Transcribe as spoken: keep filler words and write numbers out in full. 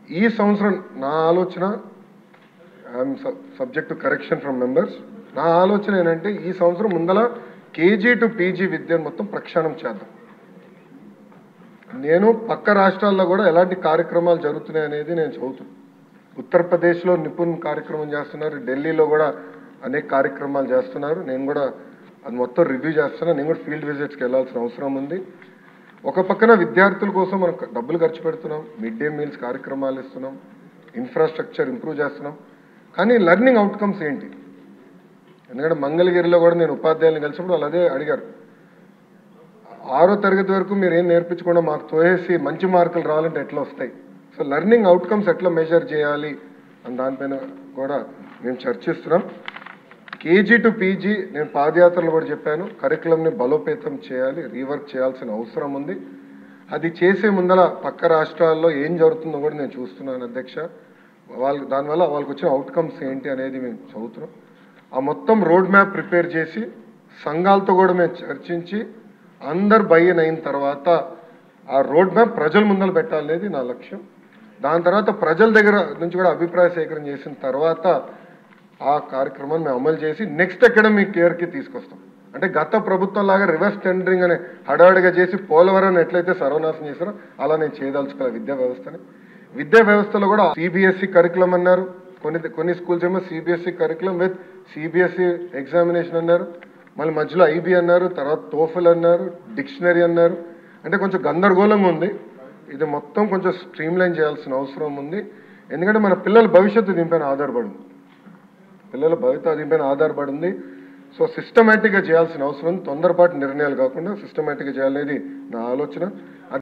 ఈ సంవత్సరం నా ఆలోచన, I'm subject to correction from members, నా ఆలోచన ఏంటంటే ఈ సంవత్సరం ముందల కేజీ టు పీజీ విద్యను మొత్తం ప్రక్షాళన చేద్దాం. నేను పక్క రాష్ట్రాల్లో కూడా ఎలాంటి కార్యక్రమాలు జరుగుతున్నాయి అనేది నేను చదువుతున్నాను. ఉత్తరప్రదేశ్లో నిపుణ్ కార్యక్రమం చేస్తున్నారు, ఢిల్లీలో కూడా అనేక కార్యక్రమాలు చేస్తున్నారు. నేను కూడా అది మొత్తం రివ్యూ చేస్తున్నాను. నేను కూడా ఫీల్డ్ విజిట్స్కి వెళ్ళాల్సిన అవసరం ఉంది. ఒక పక్కన విద్యార్థుల కోసం మనం డబ్బులు ఖర్చు పెడుతున్నాం, మిడ్ డే మీల్స్ కార్యక్రమాలు ఇస్తున్నాం, ఇన్ఫ్రాస్ట్రక్చర్ ఇంప్రూవ్ చేస్తున్నాం. కానీ లెర్నింగ్ అవుట్కమ్స్ ఏంటి? ఎందుకంటే మంగళగిరిలో కూడా నేను ఉపాధ్యాయులను కలిసినప్పుడు వాళ్ళు అదే అడిగారు, ఆరో తరగతి వరకు మీరు ఏం నేర్పించకుండా మాకు తోయేసి మంచి మార్కులు రావాలంటే ఎట్లా వస్తాయి? సో లెర్నింగ్ అవుట్కమ్స్ ఎట్లా మెజర్ చేయాలి అని దానిపైన కూడా మేము చర్చిస్తున్నాం. కేజీ టు పీజీ నేను పాదయాత్రలు కూడా చెప్పాను, కరికులంని బలోపేతం చేయాలి, రీవర్క్ చేయాల్సిన అవసరం ఉంది. అది చేసే ముందర పక్క రాష్ట్రాల్లో ఏం జరుగుతుందో కూడా నేను చూస్తున్నాను అధ్యక్ష. వాళ్ళు దానివల్ల వాళ్ళకి వచ్చిన అవుట్కమ్స్ ఏంటి అనేది మేము చదువుతున్నాం. ఆ మొత్తం రోడ్ మ్యాప్ ప్రిపేర్ చేసి సంఘాలతో కూడా మేము చర్చించి అందరు బయ్యన్ అయిన తర్వాత ఆ రోడ్ మ్యాప్ ప్రజల ముందర పెట్టాలనేది నా లక్ష్యం. దాని తర్వాత ప్రజల దగ్గర నుంచి కూడా అభిప్రాయ సేకరణ చేసిన తర్వాత ఆ కార్యక్రమాన్ని మేము అమలు చేసి నెక్స్ట్ అకాడమిక్ ఇయర్కి తీసుకొస్తాం. అంటే గత ప్రభుత్వం లాగా రివర్స్ టెండరింగ్ అనే హడావిడిగా చేసి పోలవరం ఎట్లయితే సర్వనాశనం చేశారో అలా నేను చేయదలుచుకోవాలి విద్యా వ్యవస్థని. విద్యా వ్యవస్థలో కూడా సిబిఎస్ఈ కరికులం అన్నారు, కొన్ని కొన్ని స్కూల్స్ ఏమో CBSE curriculum with CBSE examination అన్నారు, మళ్ళీ మధ్యలో ఐబీ అన్నారు, తర్వాత టోఫెల్ అన్నారు, డిక్షనరీ అన్నారు. అంటే కొంచెం గందరగోళంగా ఉంది. ఇది మొత్తం కొంచెం స్ట్రీమ్లైన్ చేయాల్సిన అవసరం ఉంది. ఎందుకంటే మన పిల్లల భవిష్యత్తు దీనిపైన ఆధారపడింది, పిల్లల భవిష్యత్తు దీనిపైన ఆధారపడింది. సో సిస్టమేటిక్గా చేయాల్సిన అవసరం, తొందరపాటు నిర్ణయాలు కాకుండా సిస్టమేటిక్గా చేయాలనేది నా ఆలోచన.